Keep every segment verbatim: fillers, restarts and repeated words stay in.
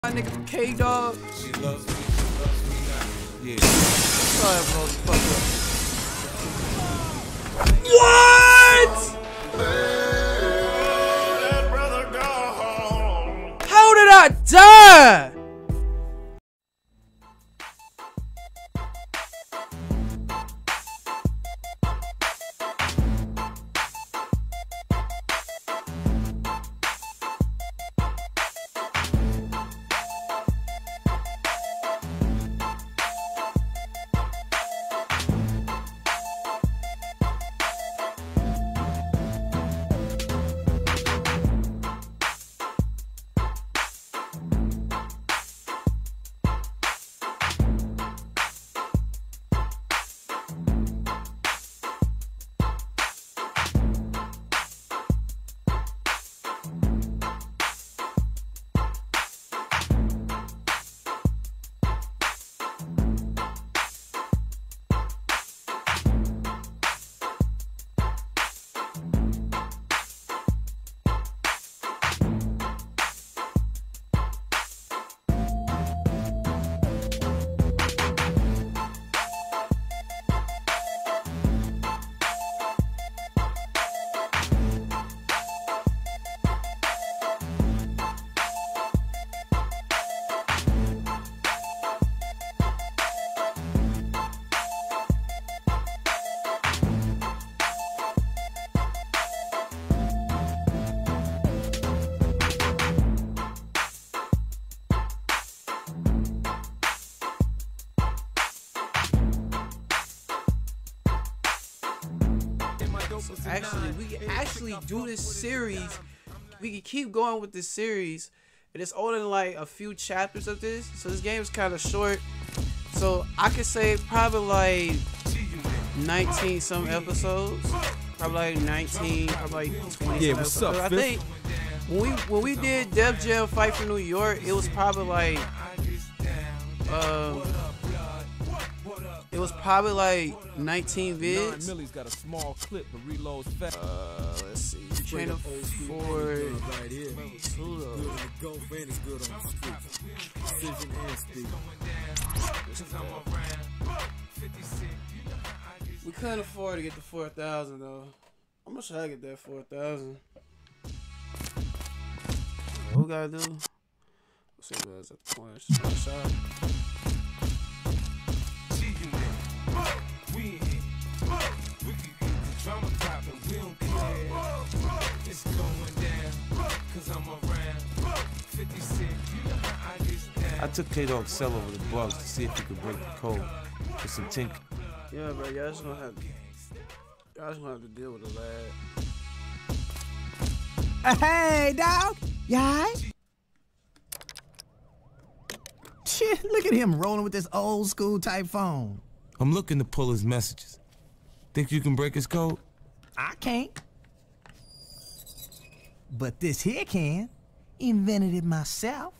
My nigga K Dog. She loves me, she loves me now. Yeah. Sorry, motherfucker. What? How did I die? Actually, we can actually do this series. We can keep going with this series. And it's only like a few chapters of this. So this game is kind of short. So I could say probably like nineteen some episodes. Probably like nineteen, probably like twenty Yeah, some what's episodes. up, I think when we when we did Def Jam Fight for New York, it was probably like um it was probably like nineteen vids. Millie's got a small clip but reloads fast. Uh, let's see. Train up for we couldn't afford to get the four thousand though. How much should I get that four thousand? What we gotta do? Let's see what is at the point. Shot. I took K-Dog's cell over the bugs to see if he could break the code with some tink. Yeah, bro, y'all just gonna have to, y'all just gonna have to deal with the lad. Uh, hey, dog. You alright? Shit, look at him rolling with this old school type phone. I'm looking to pull his messages. Think you can break his code? I can't. But this here can. Invented it myself.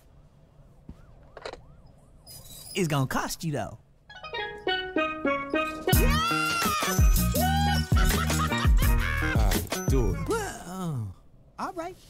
It's gonna cost you though. Alright, do it. Well, uh, all right.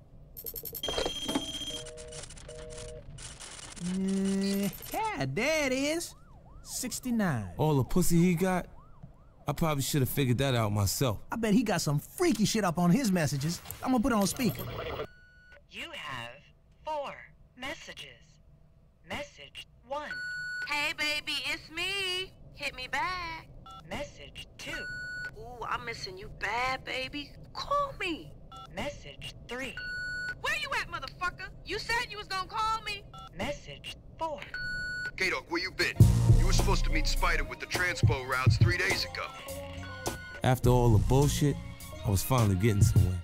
Uh, yeah, there it is. sixty-nine. All the pussy he got? I probably should have figured that out myself. I bet he got some freaky shit up on his messages. I'm gonna put it on speaker. You have four messages. Message one. Hey, baby, it's me. Hit me back. Message two. Ooh, I'm missing you bad, baby. Call me. Message three. Where you at, motherfucker? You said you was gonna call me. Message four. K-Dog, where you been? You were supposed to meet Spider with the transpo routes three days ago. After all the bullshit, I was finally getting somewhere.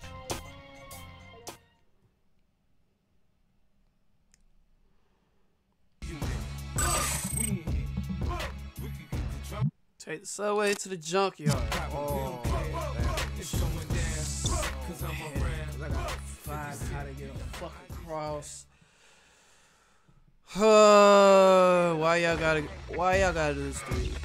Take the subway to the junkyard. Oh, man. I gotta find how to get a fucking cross. Uh, why y'all gotta? Why y'all gotta do this to me?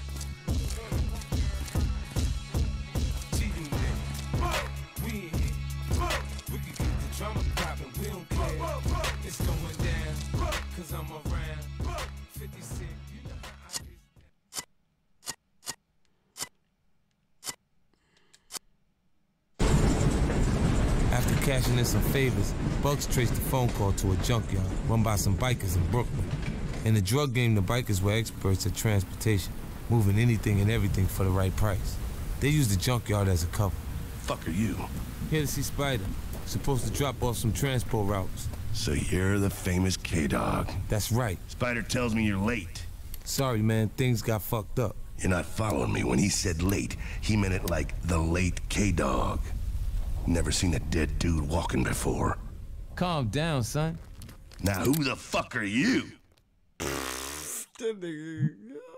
cashing in some favors, Bugs traced the phone call to a junkyard run by some bikers in Brooklyn. In the drug game, the bikers were experts at transportation, moving anything and everything for the right price. They used the junkyard as a cover. Fuck are you? Here to see Spider. Supposed to drop off some transport routes. So you're the famous K-Dog. That's right. Spider tells me you're late. Sorry, man. Things got fucked up. You're not following me. When he said late, he meant it like the late K-Dog. Never seen a dead dude walking before. Calm down, son. Now who the fuck are you? That nigga.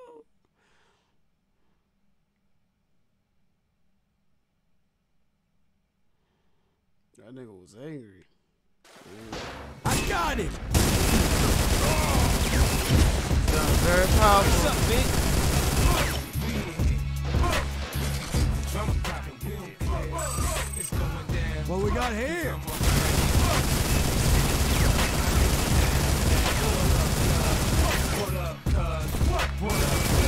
That nigga was angry. I got it. Very powerful. What's up, bitch? What we got here? What up, cuz? What up, cuz?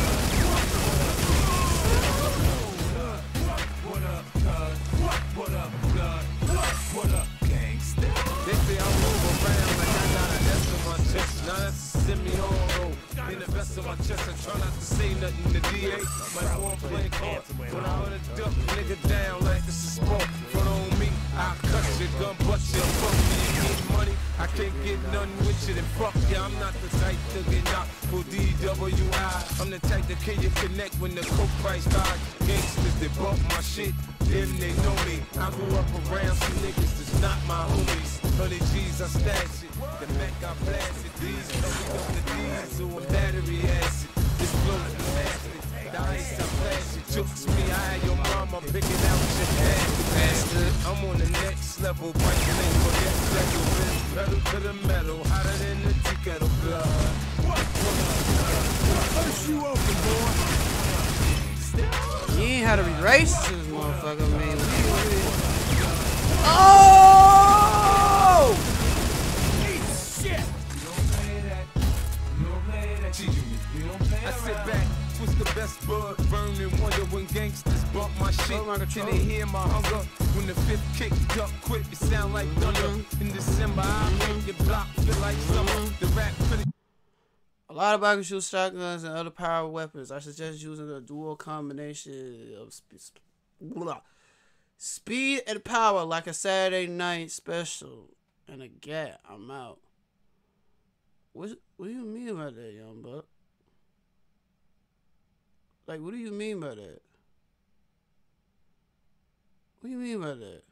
What up, cuz? What up, blood? What up, gangsta? They say I move around like I got an S on my chest. Now that's a semi-auto. In the vest of my chest, I try not to say nothing to D A. My phone playing cards. When I wanna duck a nigga down like it's a sport. Front on me, I'll cut your gun, butt you. Fuck me, you get money. I can't get nothing with you, then fuck ya. I'm not the type to get knocked for D W I. I'm the type that can you connect when the coke price rise. Gangsters, they bump my shit, then they know me. I grew up around some niggas that's not my homies. Honey G's, I stash it. The Mac, I blast it. These coming up the diesel and battery acid. This blows the nasty. The ice, I flash it. Jokes me, I had your mama picking out your head. Bastard. I'm on the next level, breaking in for that level. Pedal to the metal, hotter than the tea kettle blood. Push you open, boy. You ain't had to be racist to this motherfucker, man. Oh! Shit! I sit back, twist the best bud, burn and wonder when gangsters bump my shit. Can they hear my hunger? When the fifth kick, duck quick, it sound like thunder. In December, I make your block feel like summer. The rap critic. A lot of bikers use shotguns and other power weapons. I suggest using a dual combination of sp sp blah. speed and power, like a Saturday night special. And a gat. I'm out. What, what do you mean by that, young buck? Like, what do you mean by that? What do you mean by that?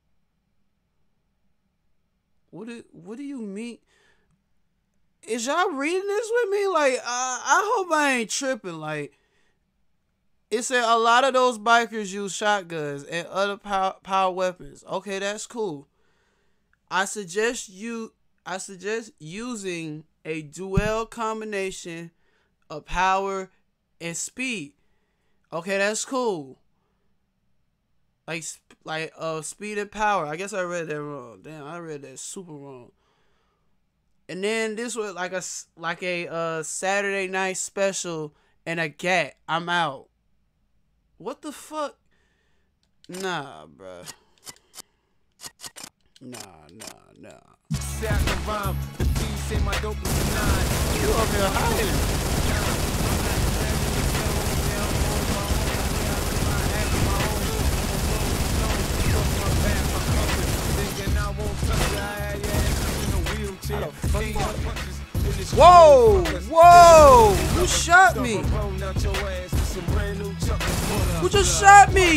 What do, what do you mean? Is y'all reading this with me? Like, uh, I hope I ain't tripping. Like, it said a lot of those bikers use shotguns and other power, power weapons. Okay, that's cool. I suggest you. I suggest using a dual combination of power and speed. Okay, that's cool. Like, like uh, speed and power. I guess I read that wrong. Damn, I read that super wrong. And then this was like a like a uh, Saturday night special and a gat. I'm out. What the fuck? Nah, bruh. Nah, nah, nah. Satin rhyme, the fiend say my dope is a nine. You over here hiding. Whoa! Whoa! Who shot me? Who just shot me?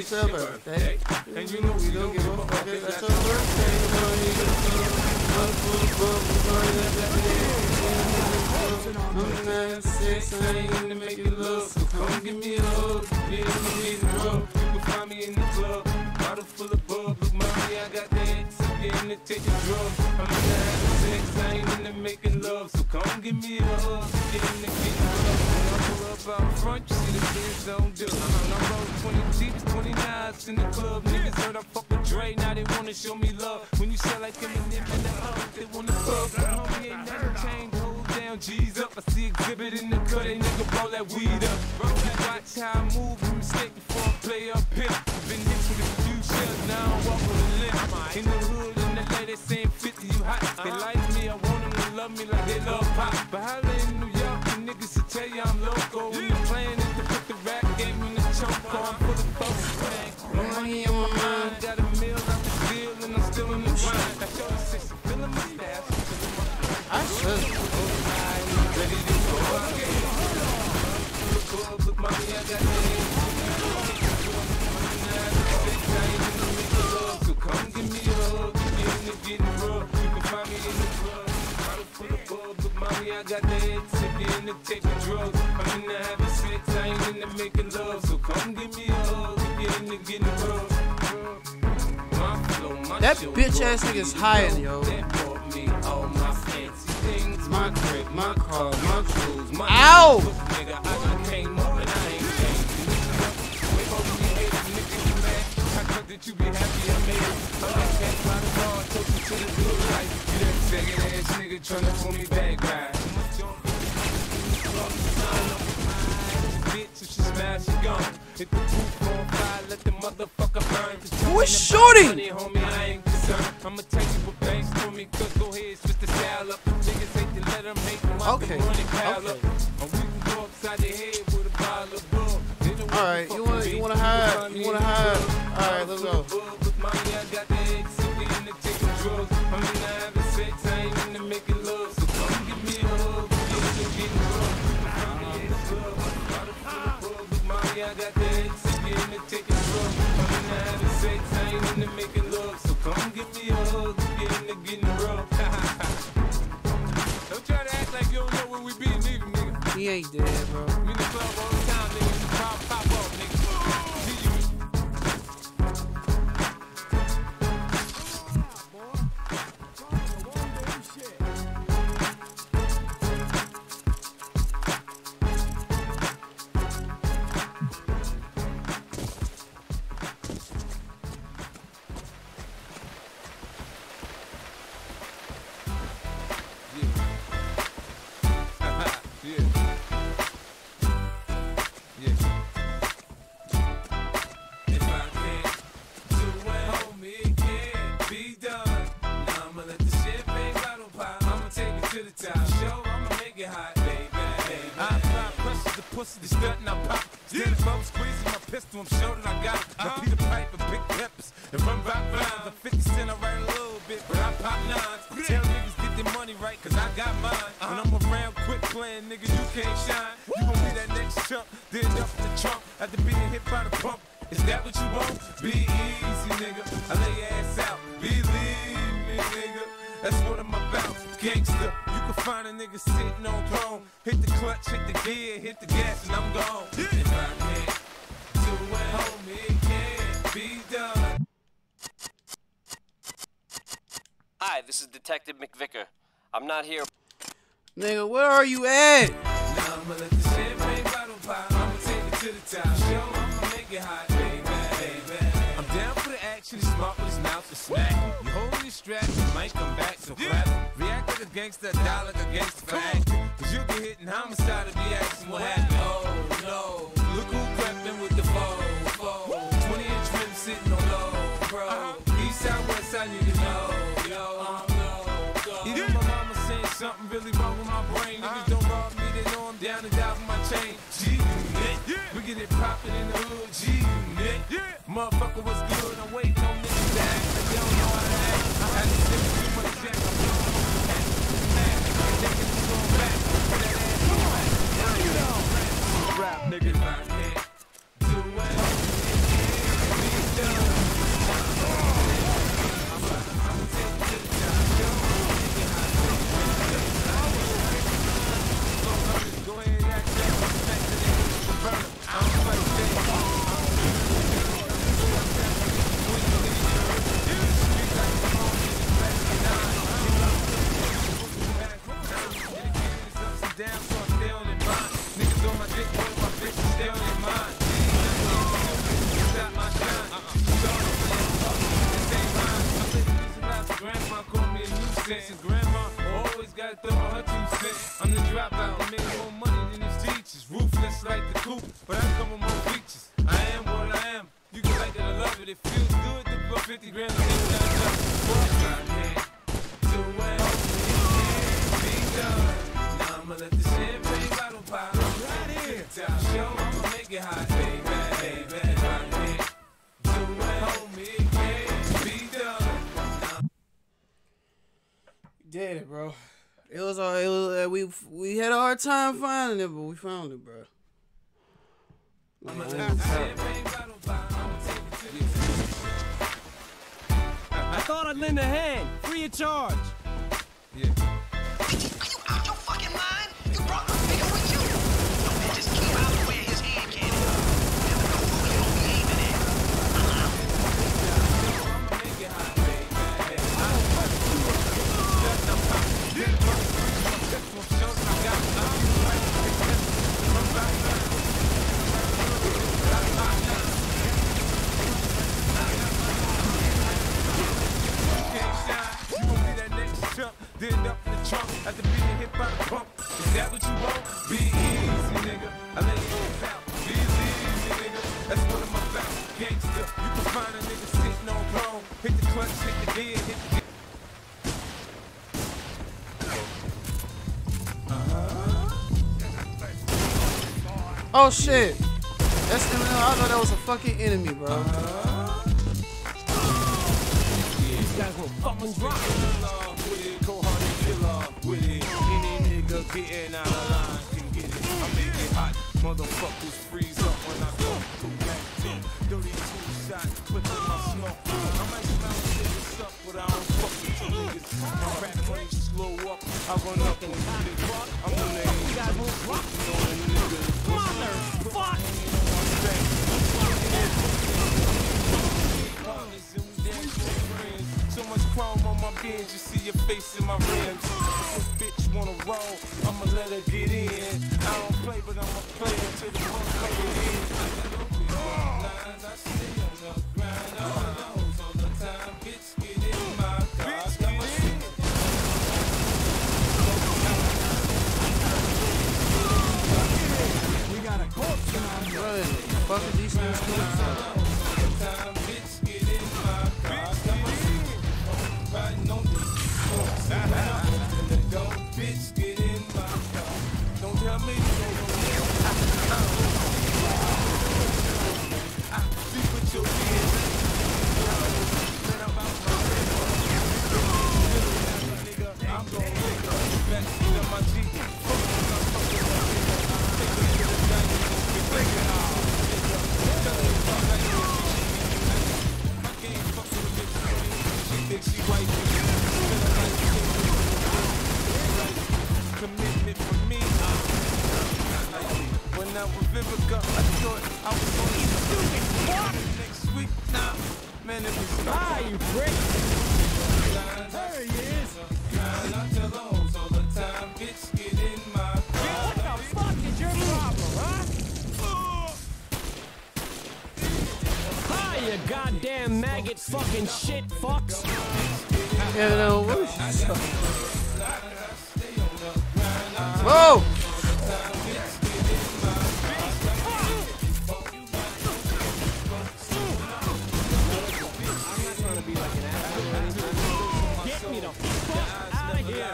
It's your birthday. And you know we don't give a fuck. It's your birthday. I'm nine six, I ain't into making love, so come give me a hug. Yeah, I'm getting rough. You can find me in the club, bottle full of bub. Look, mommy, I got the hits, I'm getting to taking drugs. I'm nine six, I ain't into making love, so come give me a hug. Get into getting rough. When I pull up out front, you see the things don't do. I roll twenty Jeeps, twenty-nines in the club. Niggas heard I fuck with Dre, now they wanna show me love. When you sell like Eminem in the hub, they wanna fuck. But homie, ain't never changed. Hold down, G's up. I see exhibit in the cut, they nigga roll that weed up. Watch how I move, you mistake before I play up here. Been hit with a few shells, now I walk with a limp. In the hood, in the lady saying fifty, you hot. They like me, I want them to love me like they love pop. But holla in New York, the niggas will tell you I'm loco. When the plan is to put the rap game in the choke, I'm full of focus, man. No money on my mind, got a meal out the deal, and I'm still in the grind. I show the six, feeling my staff. I should. Ready to go again. Look, mommy, I got the so come give me a hug. Getting it, getting rough. You can find me in the club. Bottle full of bub. Look, mommy, I got the hits. If you're into taking drugs, I'm into having sex. I ain't into making love. So come give me a hug. If you're into getting rough. My flow, my That show, bitch ass nigga's higher, yo. That bought me all my fancy things. My crib, my car, my clothes, my Ow! nigga, I done came up and I ain't changed. We both be hating, nigga, you mad? I thought that you be happy I made it. I'm that cat by the bar, took you to the good life. You that faggot ass nigga tryna pull me back, right? Bitch, if she smash, she gone. Hit the roof on fire, let the motherfucker burn. Who is shooting? Homie, I ain't concerned. I'ma tell you what banks to me, cause go ahead, switch the style up. Niggas hate to let them hate them out Okay. the money pile Okay. up. And we can go upside the head with a bottle of bull. Alright, you wanna you wanna hide? You wanna hide? Alright, let's go. Look, mommy, I got the eggs, so we into taking drugs. I'm into having sex, I ain't into making love. So come give me a hug, get into getting drunk. I'm in the club, bottle full of bug. Look, mommy, I got the eggs, so we into taking drugs. I'm into having sex, I ain't into making love. So come give me a hug, get into getting rough. Don't try to act like you don't know where we be, nigga, nigga. He ain't dead, bro. We in the club all the time, nigga. Pop, pop up, nigga. See you. Pussy, the stunt, I pop. Stand above, squeezing my pistol, I'm sure that I got it. I Peter Pipe and big peppers and run rock lines. I'm fifty cent, I write a little bit, but I pop nines. Tell niggas get their money right, cause I got mine. When I'm around, quit playing, nigga, you can't shine. You gon' be that next chump, then up the trunk. After being hit by the pump, is that what you want? Be easy, nigga. I lay your ass out. Believe me, nigga. That's what I'm about. Gangster. You can find a nigga sitting on throne. Hit the clutch, hit the gear, hit the gas, and I'm gone. If I can't do it, homie, it can't be done. Hi, this is Detective McVicker. I'm not here. Nigga, where are you at? Now I'ma let the champagne bottle pop. I'ma take it to the top. Show, I'ma make it hot, baby, baby. I'm down for the action. He's smart with his mouth to smack. You hold your strap, you might come back, so clap. React like a gangster, die like a gangster for acting. Cause you get hit in homicide if you asking what happened. Oh no, look who crept with the foe, foe. twenty inch rim sitting on low, bro. East side, west side, you can know, yo, um, no, go. Even my mama saying something really wrong with my brain. Niggas don't rob me, they know I'm down and down for my chain. G Unit, we get it poppin' in the hood. G Unit, motherfucker was good. I'm waiting on niggas to act like they don't know how to act. I had to sip too much jack. I'm Rap, nigga. If I can't do it, cents. Grandma always got to throw her two cents. I'm the dropout, made more money than his teachers. Ruthless like the coop, but I come with more features. I am what I am. You can like it or love it. It feels good to put fifty grand on this down job. Do well, be done. Now I'ma let the champagne bottle pop. Right here. Show, I'ma make it hot, baby, baby. Right here. Do well, homie, yeah, be done. Did it, bro. It was all. It was. Uh, we we had a hard time finding it, but we found it, bro. I'ma Like, let the champagne bottle pop. I'ma take it to the I thought I'd lend a hand, free of charge. yeah. Are you out your fucking mind? You brought the video with you. No man just keep out of where his hand can. Never know who you don't be aiming at. I'ma make it hot, baby. Then up in the trunk after being hit by the pump. Is that what you want? Be easy, nigga. I let you out. Be easy, nigga. That's one of my facts. Gangster. You can find a nigga sitting on chrome. Hit the clutch, hit the dead, hit the oh shit. That's Eminem. I thought that was a fucking enemy, bro. These guys will fucking drop. Getting out of line can get it. I make it hot. Motherfuckers freeze up when I go through that team. thirty-two shots, put in my smoke. I might smell niggas up, but I don't fuck with you niggas. My rap money slow up. I run up and beat it. I'm on the You guys won't drop. Motherfuck! So much chrome on my beans, you see your face in my rims. If a bitch wanna roll, I'ma let her get in. I don't play, but I'ma play until the motherfucker ends. I stay on the grind, all those all the time. Bitch, get in my car. Bitch, get in. We got a corpse in our Bro, fucking these niggas cool. Bitch, get in my car. Riding on this. Bitch, get in my car. Don't tell me you don't I see what you're doing. I'm gonna make a backseat of my Jeep. She white. Commitment for me. When I was Vivica, I thought I was only stupid. Next week, nah, man, it was Ah, you prick! there he is. I tell those all the time, bitch, get in my car. What the fuck is your problem, huh? Ah, you goddamn maggot fucking shit fucks! Yeah, no, what is you whoa! Get me the fuck out of here!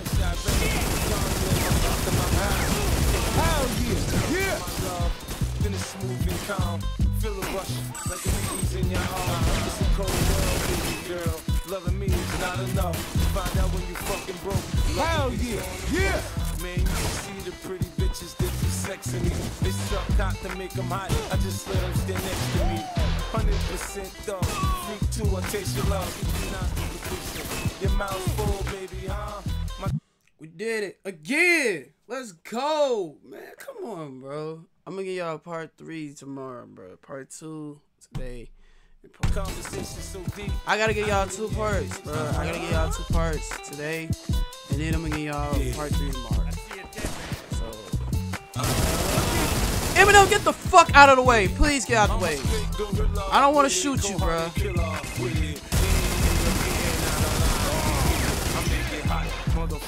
Hell yeah, yeah. Finish smooth and calm. Feel a rush like the needles in your arm. It's a cold world, baby girl. Loving me is not enough. Find out when you fucking broke. Hell yeah, yeah. Man, you can see the pretty bitches that do sex in me. They suck hot to make them hot. I just let them stand next to me. one hundred percent dog. Freak too, I taste your love. Your mouth full, baby, huh? My We did it again. Let's go, man. Come on, bro. I'm gonna give y'all part three tomorrow, bro. Part two today. conversation so deep. I gotta get y'all two parts, bro. I gotta get y'all two parts today, and then I'm gonna get y'all part three tomorrow. So, Eminem, get the fuck out of the way. Please get out of the way. I don't want to shoot you, bro.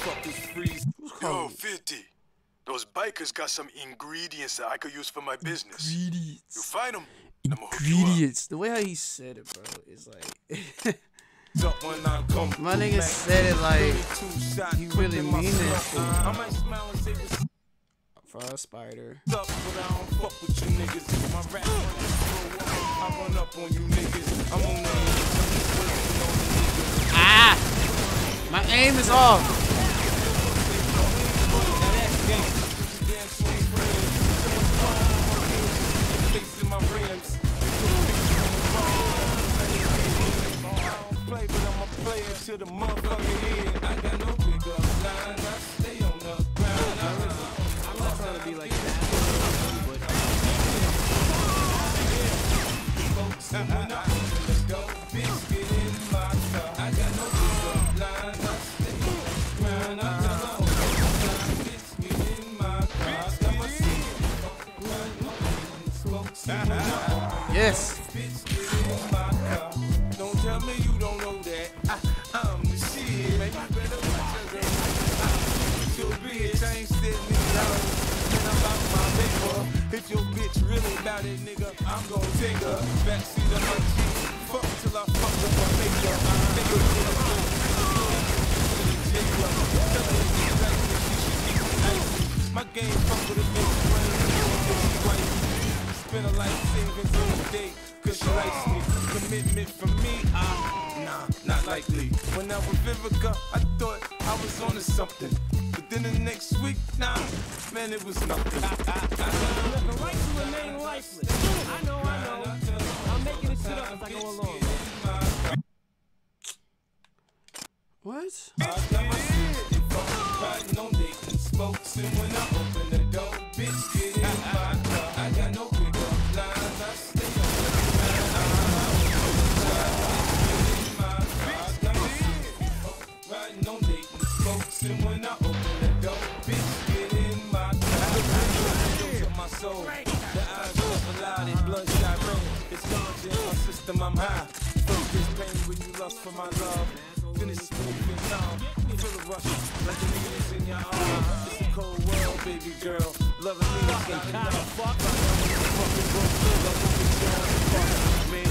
motherfuckers freeze. Yo, fifty. Those bikers got some ingredients that I could use for my business. Ingredients. You find them, and I'm gonna hook you up. Ingredients. The way how he said it, bro, is like. My nigga said it like he really mean it. Frost spider. Ah! My aim is off. Play, but I'm a player to the motherfucking head. I got no big up line, I stay on the ground. I'm not trying to be like that, but folks, when I open the door, bitch, get in my car. I got no big up line, I stay on the ground. I got no big up line, bitch, get in my car. I got my seat. Folks, when I open yes. Bitch, get in my car. Don't tell me you don't know that. I, I'm the shit. Man, you better watch your girl. Your bitch ain't sitting me down. And I'm out my paper. If your bitch really about it, nigga, I'm gon' take her. Backseat of my Jeep. Fuck till I fuck up my makeup. Nigga, my game fuck with a bitch. Spend a life savings on the day. Cause she likes me. Commitment from me, ah, nah, not likely. When I was Vivica, I thought I was onto something. But then the next week, nah, man, it was nothing. The right to remain lifeless. I know, I know. I'm making this shit up as I go along. What? I got my shit. Riding on dating spokes, and when I open the door, bitch, get in my car. I got no big up lines, I stay on the riding on dating spokes, and when I open the door, bitch, get in my car. My soul, the eyes of a lie, they bloodshot rain. It's large in my system, I'm high. First is pain when you lust for my love. Finish smooth and calm. Feel a rush like the niggas in your arm. It's a cold world, baby girl. Loving me is like kind of fuck. Fucking broke, love fucking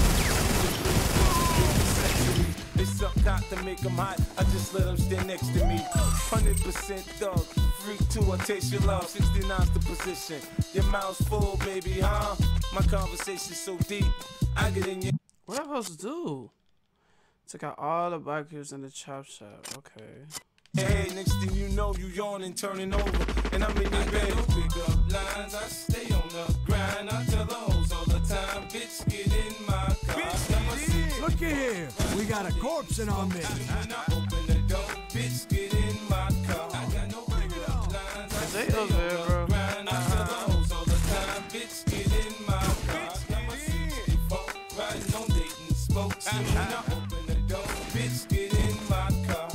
man. They suck cock to make them hot. I just let them stand next to me. one hundred percent dog. Freak too, I taste your love. sixty-nine's the position. Your mouth's full, baby, huh? My conversation's so deep. I get in your. What am I supposed to do? Took out all the bikers in the chop shop. Okay. Hey, next thing you know, you yawning, turning over, and I'm in your bed. I pick up lines, I stay on the grind. I tell the hoes all the time, bitch, get in my car. Bitch, look here, we got a corpse in our midst. When I open the door, bitch, get in my car. I got no pick up lines, I stay on the grind. I tell the hoes all the time, bitch, get in my car. Got my sixty-four, riding on dating spokes, and when I open the door, bitch, get in my car.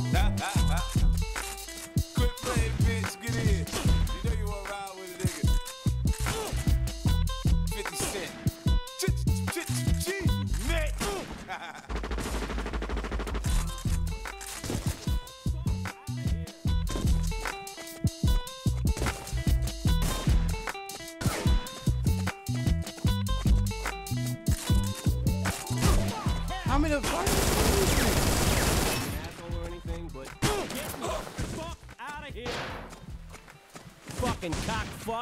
Quit playing, bitch, get in. You know you wanna ride with a nigga. fifty cent. Ch-ch-ch-ch-g, Nick. How many bikers? Asshole or anything, but get the fuck out of here. Fucking cock fuck.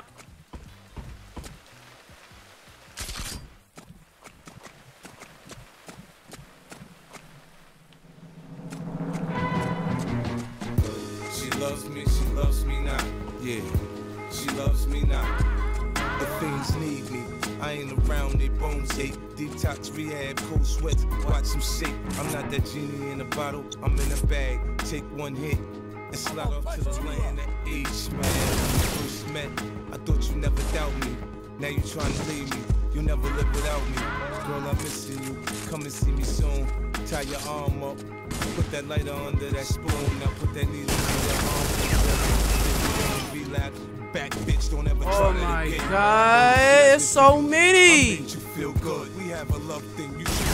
She loves me, she loves me not. Yeah, she loves me not. The things need me. I ain't around, they bones ache. Detox, rehab, cold sweats, watch them shake. I'm not that genie in a bottle, I'm in a bag. Take one hit and slide off to the land of age, man. When we first met, I thought you never doubt me. Now you trying to leave me, you'll never live without me. Girl, I'm missing you, come and see me soon. Tie your arm up, put that lighter under that spoon. Now put that needle in your arm. Relapse, back bitch, don't ever try Oh that my again. god, it's so many. I made you feel good, we have a love thing, you should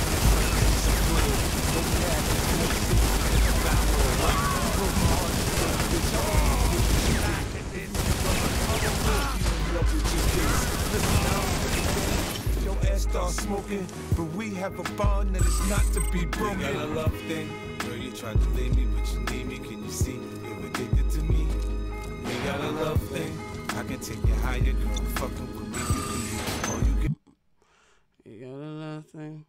broken, but we have a bond that is not to be broken. We got a love thing. Girl, you tried to leave me, but you need me. Can you see? You're addicted to me. We got a love thing. I can take you higher, girl. Fucking with me, you can be all you can. You got a love thing.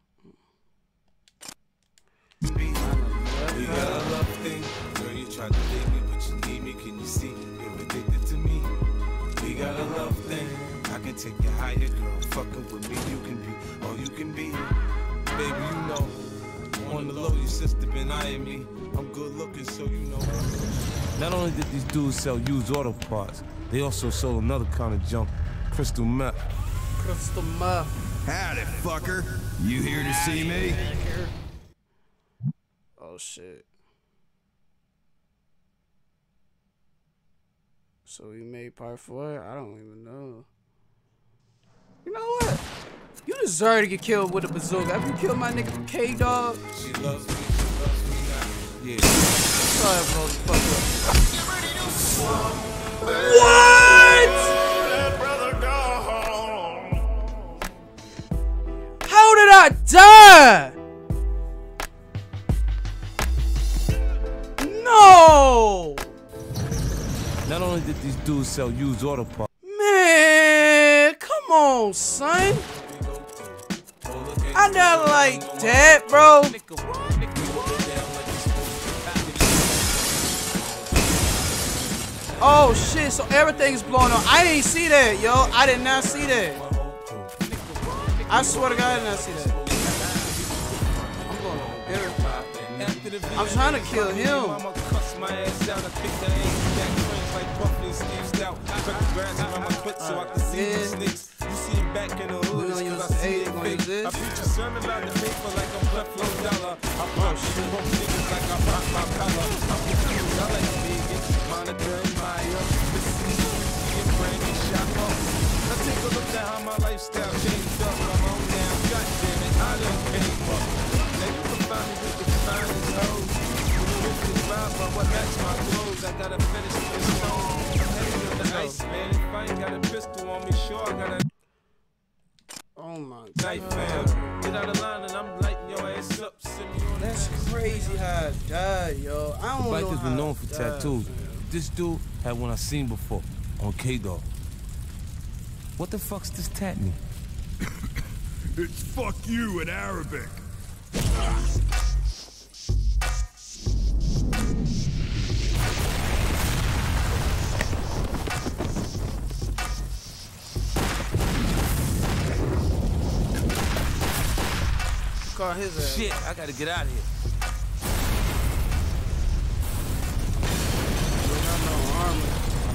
We got a love thing. Girl, you tried to leave me, but you need me. Can you see? You're addicted to me. We got a love thing. I can take you higher, girl. Fucking with me, you can be all you can be. Baby, you know, on the low, your sister been eyeing me. I'm good looking, so you know. Not only did these dudes sell used auto parts, they also sold another kind of junk, crystal meth. Crystal meth. Howdy, fucker. You here to see me? Oh shit. So we made part four? I don't even know. You know what? You deserve to get killed with a bazooka. Have you killed my nigga K Dog? She loves me, she loves me now. Yeah. Sorry, motherfucker. What? How did I die? No! Not only did these dudes sell used auto parts. Man, come on, son. I not like that, bro. Oh shit, so everything's blown up. I didn't see that, yo. I did not see that. I swear to God, I did not see that. I'm going to get her. I'm trying to kill him. I gotta finish this stone. I'm heavy on the ice, man. If I ain't got a pistol on me, sure I got a oh my knife, fam. Get out of line and I'm lighting your ass up. That's crazy how I died, yo. I don't know. Bikers been known for tattoos. This dude had one I seen before on K-Dog. What the fuck's this tat mean? It's fuck you in Arabic. Call his ass. Shit, I gotta get out of here. No armor.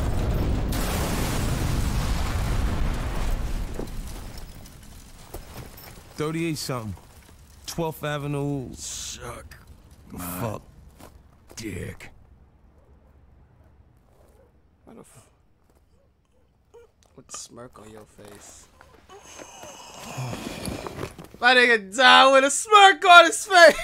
thirty-eight something. twelfth Avenue. Suck. My fuck. Dick. What the f With the smirk on your face. My nigga died with a smirk on his face.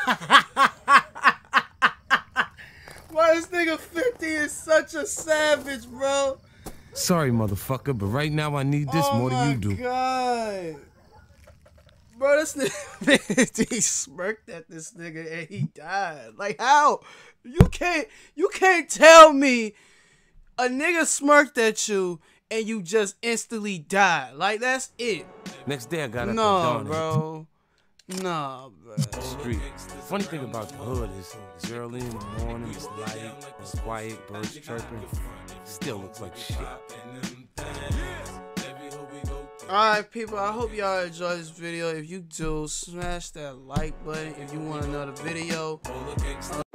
Why this nigga fifty is such a savage, bro? Sorry, motherfucker, but right now I need this oh more than you do. Oh my god. Bro, this nigga, he smirked at this nigga and he died. Like, how? You can't, you can't tell me a nigga smirked at you and you just instantly died. Like, that's it. Next day I got up No, and bro. No, bro. Street. Funny thing about the hood is it's early in the morning, it's light, it's quiet, birds chirping. Still looks like shit. Alright, people, I hope y'all enjoyed this video. If you do, smash that like button if you want another video.